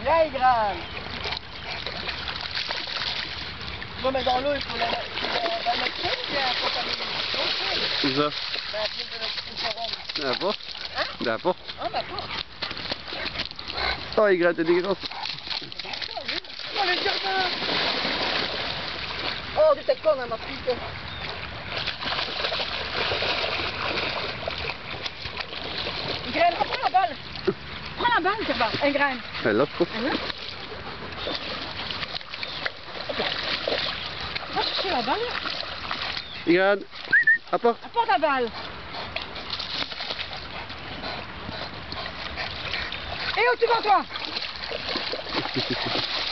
Viens, Igran. Non, mais dans l'eau, il faut la mettre seule ou bien faut pas mettre Où ça? Ben, la pied de notre forum. Là pas. Hein? Là pas. Ah, d'accord. Oh, il gratte des grosses. Oh, le jardin. Oh, du t'es con, hein, ma petite. Igran, prends la balle. Prends la balle, c'est bon. Igran. Elle là, je trouve. Elle là. Va chercher la balle. Il gratte. Apporte. Apporte la balle. Et où tu vas, toi?